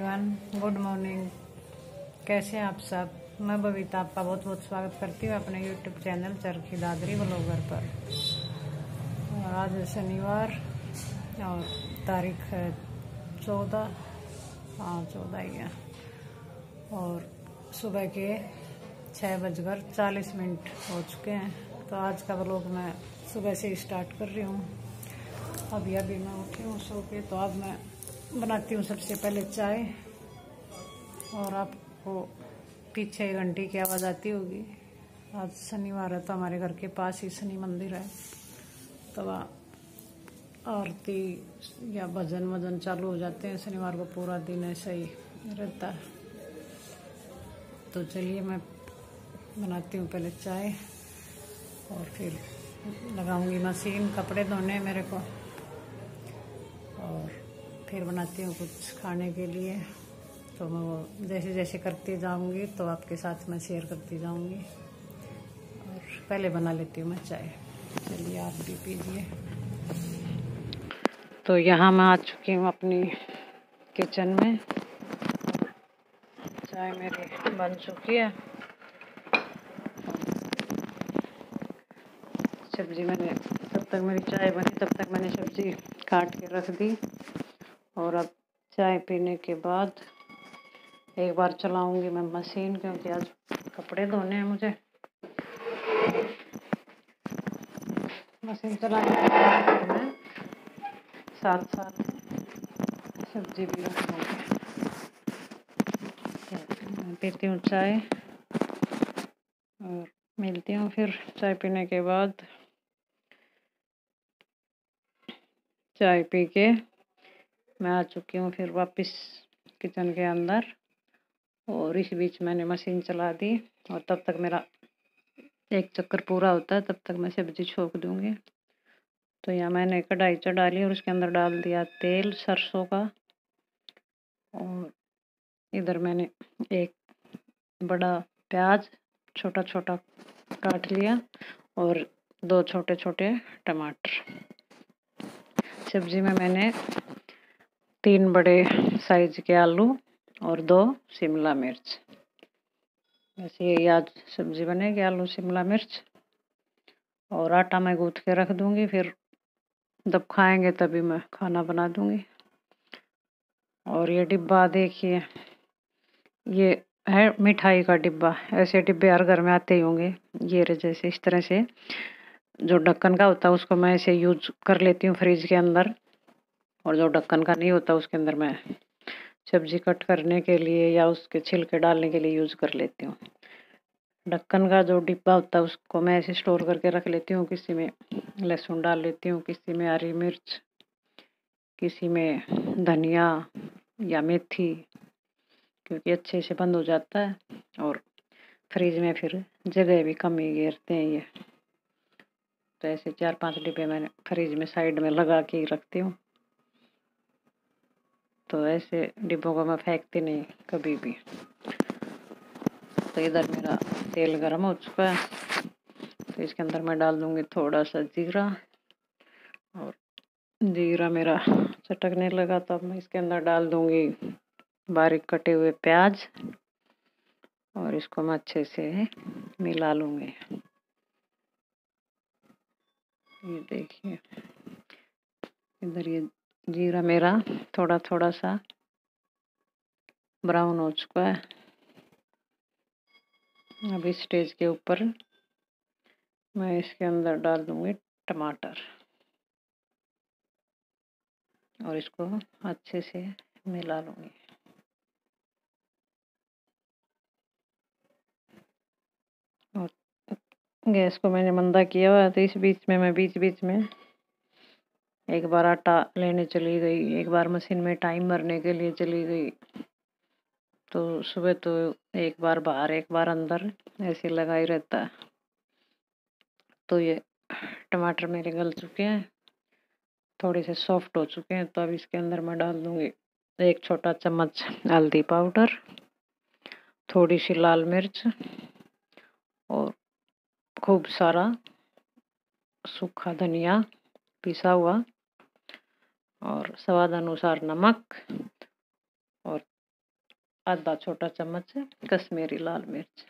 Everyone, good morning. कैसे हैं आप सब? मैं बबीता आपका बहुत बहुत स्वागत करती हूँ अपने YouTube channel Charkhi Dadri blogger पर। और आज है शनिवार और तारीख है 14। हाँ, 14 ही है। और सुबह के 6:40 हो चुके हैं। तो आज का ब्लॉग मैं सुबह से स्टार्ट कर रही हूँ। अभी मैं उठी हूँ सो के। तो अब मैं बनाती हूँ सबसे पहले चाय। और आपको पीछे घंटी की आवाज़ आती होगी। आज शनिवार है तो हमारे घर के पास ही शनि मंदिर है, तो वहाँ आरती या भजन वजन चालू हो जाते हैं। शनिवार को पूरा दिन ऐसा ही रहता है। तो चलिए मैं बनाती हूँ पहले चाय और फिर लगाऊंगी मशीन। कपड़े धोने मेरे को, और फिर बनाती हूँ कुछ खाने के लिए। तो मैं वो जैसे जैसे करती जाऊंगी तो आपके साथ मैं शेयर करती जाऊंगी। और पहले बना लेती हूँ मैं चाय। चलिए आप भी पीजिए। तो यहाँ मैं आ चुकी हूँ अपनी किचन में। चाय मेरी बन चुकी है। सब्जी मैंने तब तक मेरी चाय बनी तब तक मैंने सब्जी काट के रख दी। और अब चाय पीने के बाद एक बार चलाऊंगी मैं मशीन, क्योंकि आज कपड़े धोने हैं मुझे। मशीन चलाने के बाद मैं साथ साथ सब्जी भी रखूँगी। मैं पीती हूँ चाय और मिलती हूँ फिर चाय पीने के बाद। चाय पी के मैं आ चुकी हूँ फिर वापस किचन के अंदर। और इस बीच मैंने मशीन चला दी। और तब तक मेरा एक चक्कर पूरा होता है, तब तक मैं सब्जी छोंक दूँगी। तो यहाँ मैंने कढ़ाई चढ़ा ली और उसके अंदर डाल दिया तेल सरसों का। और इधर मैंने एक बड़ा प्याज छोटा छोटा काट लिया और 2 छोटे छोटे टमाटर। सब्जी में मैंने 3 बड़े साइज के आलू और 2 शिमला मिर्च। वैसे ये आज सब्जी बनेगी आलू शिमला मिर्च। और आटा मैं गूँथ के रख दूँगी, फिर जब खाएंगे तभी मैं खाना बना दूँगी। और ये डिब्बा देखिए, ये है मिठाई का डिब्बा। ऐसे डिब्बे हर घर में आते ही होंगे। ये जैसे इस तरह से जो ढक्कन का होता है उसको मैं ऐसे यूज कर लेती हूँ फ्रिज के अंदर। और जो ढक्कन का नहीं होता उसके अंदर मैं सब्जी कट करने के लिए या उसके छिलके डालने के लिए यूज कर लेती हूँ। ढक्कन का जो डिब्बा होता है उसको मैं ऐसे स्टोर करके रख लेती हूँ। किसी में लहसुन डाल लेती हूँ, किसी में हरी मिर्च, किसी में धनिया या मेथी, क्योंकि अच्छे से बंद हो जाता है। और फ्रिज में फिर जगह भी कम ही घेरते हैं ये। तो ऐसे 4-5 डिब्बे मैंने फ्रिज में साइड में लगा के ही रखती हूँ। तो ऐसे डिब्बों को मैं फेंकती नहीं कभी भी। तो इधर मेरा तेल गर्म हो चुका है, तो इसके अंदर मैं डाल दूँगी थोड़ा सा जीरा। और जीरा मेरा चटकने लगा तो अब मैं इसके अंदर डाल दूँगी बारीक कटे हुए प्याज। और इसको मैं अच्छे से मिला लूँगी। ये देखिए, इधर ये जीरा मेरा थोड़ा थोड़ा सा ब्राउन हो चुका है। अब इस स्टेज के ऊपर मैं इसके अंदर डाल दूँगी टमाटर और इसको अच्छे से मिला लूँगी। और गैस को मैंने मंदा किया हुआ है। तो इस बीच में मैं बीच में एक बार आटा लेने चली गई, एक बार मशीन में टाइम भरने के लिए चली गई। तो सुबह तो एक बार बाहर एक बार अंदर ऐसे लगा ही रहता है। तो ये टमाटर मेरे गल चुके हैं, थोड़े से सॉफ्ट हो चुके हैं। तो अब इसके अंदर मैं डाल दूँगी 1 छोटा चम्मच हल्दी पाउडर, थोड़ी सी लाल मिर्च और खूब सारा सूखा धनिया पिसा हुआ, और स्वाद अनुसार नमक और आधा छोटा चम्मच कश्मीरी लाल मिर्च,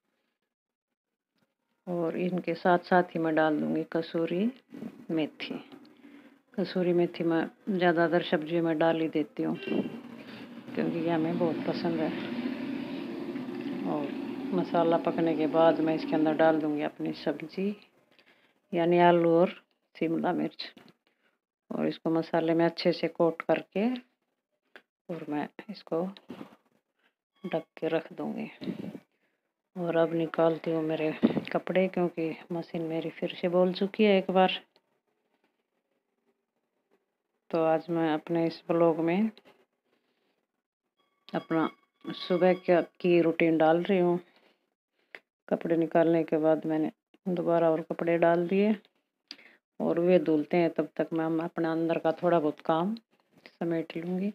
और इनके साथ साथ ही मैं डाल दूँगी कसूरी मेथी। कसूरी मेथी मैं ज़्यादातर सब्जी में डाल ही देती हूँ क्योंकि ये हमें बहुत पसंद है। और मसाला पकने के बाद मैं इसके अंदर डाल दूँगी अपनी सब्जी यानी आलू और शिमला मिर्च, और इसको मसाले में अच्छे से कोट करके और मैं इसको ढक के रख दूँगी। और अब निकालती हूँ मेरे कपड़े क्योंकि मशीन मेरी फिर से बोल चुकी है एक बार। तो आज मैं अपने इस ब्लॉग में अपना सुबह की रूटीन डाल रही हूँ। कपड़े निकालने के बाद मैंने दोबारा और कपड़े डाल दिए और वे धुलते हैं, तब तक मैं अपने अंदर का थोड़ा बहुत काम समेट लूँगी।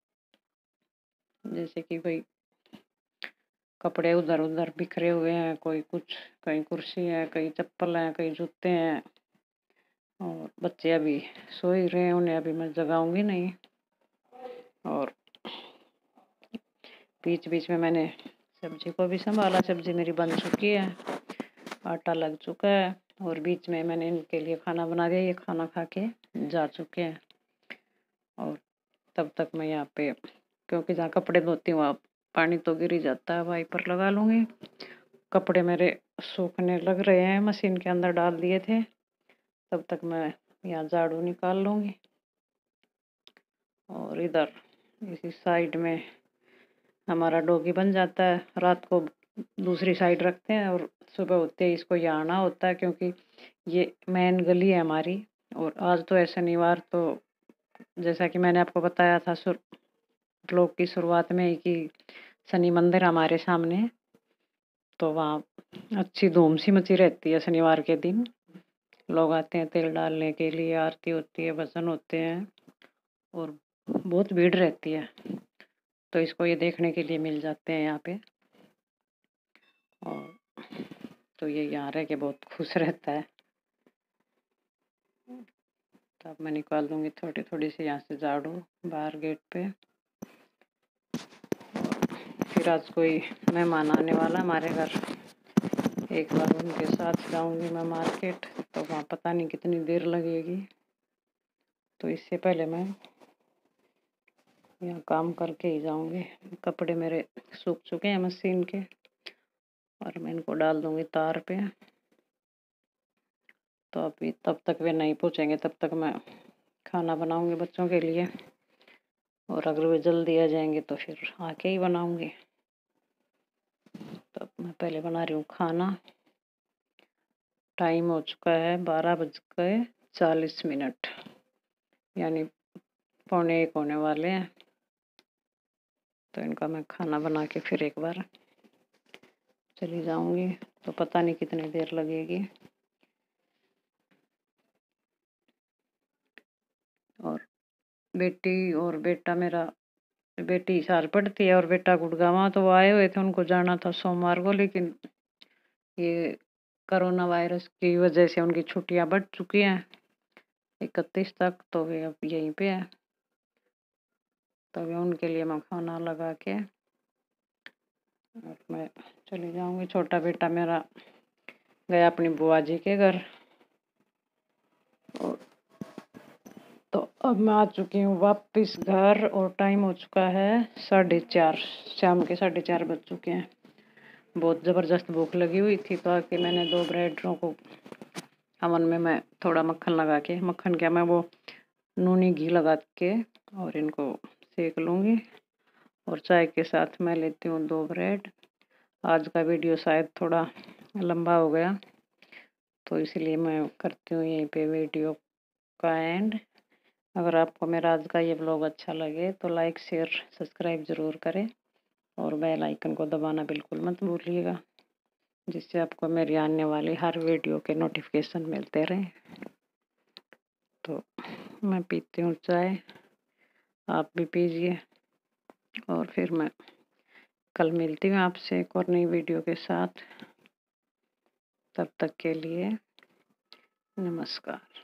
जैसे कि भाई कपड़े उधर उधर बिखरे हुए हैं, कोई कुछ, कहीं कुर्सी है, कहीं चप्पल है, कहीं जूते हैं, और बच्चे अभी सो ही रहे हैं, उन्हें अभी मैं जगाऊंगी नहीं। और बीच बीच में मैंने सब्जी को भी संभाला, सब्जी मेरी बन चुकी है, आटा लग चुका है, और बीच में मैंने इनके लिए खाना बना दिया, ये खाना खा के जा चुके हैं। और तब तक मैं यहाँ पे, क्योंकि जहाँ कपड़े धोती हूँ वहाँ पानी तो गिर ही जाता है, वाइपर लगा लूँगी। कपड़े मेरे सूखने लग रहे हैं, मशीन के अंदर डाल दिए थे, तब तक मैं यहाँ झाड़ू निकाल लूँगी। और इधर इसी साइड में हमारा डोगी बन जाता है, रात को दूसरी साइड रखते हैं और सुबह होते ही इसको यहाँ आना होता है क्योंकि ये मेन गली है हमारी। और आज तो है शनिवार, तो जैसा कि मैंने आपको बताया था ब्लॉग की शुरुआत में कि शनि मंदिर हमारे सामने, तो वहाँ अच्छी धूम सी मची रहती है शनिवार के दिन। लोग आते हैं तेल डालने के लिए, आरती होती है, भजन होते हैं और बहुत भीड़ रहती है, तो इसको ये देखने के लिए मिल जाते हैं यहाँ पे। और तो ये यहाँ रह के बहुत खुश रहता है। तो अब मैं निकाल दूँगी थोड़ी थोड़ी सी यहाँ से झाड़ू बाहर गेट पे। फिर आज कोई मेहमान आने वाला हमारे घर, एक बार उनके साथ जाऊंगी मैं मार्केट, तो वहाँ पता नहीं कितनी देर लगेगी, तो इससे पहले मैं यहाँ काम करके ही जाऊंगी। कपड़े मेरे सूख चुके हैं मशीन के, और मैं इनको डाल दूंगी तार पे। तो अभी तब तक वे नहीं पहुँचेंगे, तब तक मैं खाना बनाऊंगी बच्चों के लिए, और अगर वे जल्दी आ जाएंगे तो फिर आके ही बनाऊंगी। तब मैं पहले बना रही हूँ खाना। टाइम हो चुका है 12:40, यानी 12:45 होने वाले हैं। तो इनका मैं खाना बना के फिर एक बार चली जाऊंगी, तो पता नहीं कितनी देर लगेगी। और बेटी और बेटा, मेरा बेटी हिसार पढ़ती है और बेटा गुड़गांव, तो वो आए हुए थे, उनको जाना था सोमवार को, लेकिन ये कोरोना वायरस की वजह से उनकी छुट्टियां बढ़ चुकी हैं 31 तक, तो वे अब यहीं पे है। तो वे उनके लिए मैं खाना लगा के और मैं चली जाऊंगी। छोटा बेटा मेरा गया अपनी बुआ जी के घर, और तो अब मैं आ चुकी हूँ वापस घर, और टाइम हो चुका है 4:30, शाम के 4:30 बज चुके हैं। बहुत ज़बरदस्त भूख लगी हुई थी, तो आके मैंने 2 ब्रेडों को अवन में मैं थोड़ा मक्खन लगा के, मक्खन क्या, मैं वो नूनी घी लगा के और इनको सेक लूँगी। और चाय के साथ मैं लेती हूँ 2 ब्रेड। आज का वीडियो शायद थोड़ा लंबा हो गया, तो इसलिए मैं करती हूँ यहीं पे वीडियो का एंड। अगर आपको मेरा आज का ये ब्लॉग अच्छा लगे तो लाइक, शेयर, सब्सक्राइब ज़रूर करें, और बेल आइकन को दबाना बिल्कुल मत भूलिएगा, जिससे आपको मेरी आने वाली हर वीडियो के नोटिफिकेशन मिलते रहें। तो मैं पीती हूँ चाय, आप भी पीजिए, और फिर मैं कल मिलती हूँ आपसे एक और नई वीडियो के साथ। तब तक के लिए नमस्कार।